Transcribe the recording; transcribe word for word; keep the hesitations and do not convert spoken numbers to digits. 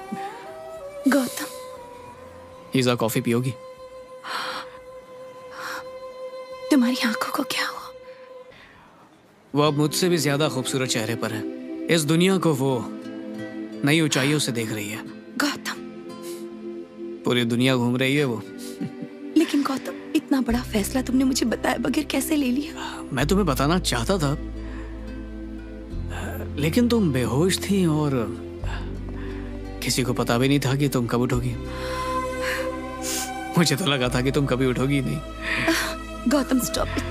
गौतम, ईजा coffee पियोगी? तुम्हारी आंखों को क्या हुआ? वो अब मुझसे भी ज्यादा खूबसूरत चेहरे पर है। इस दुनिया को वो नई ऊंचाइयों से देख रही है। गौतम, पूरी दुनिया घूम रही है वो। लेकिन गौतम, इतना बड़ा फैसला तुमने मुझे बताए बगैर कैसे ले लिया? मैं तुम्हें बताना चाहता था, लेकिन तुम बेहोश थी और किसी को पता भी नहीं था कि तुम कब उठोगी। मुझे तो लगा था कि तुम कभी उठोगी नहीं। Gautam, stop it.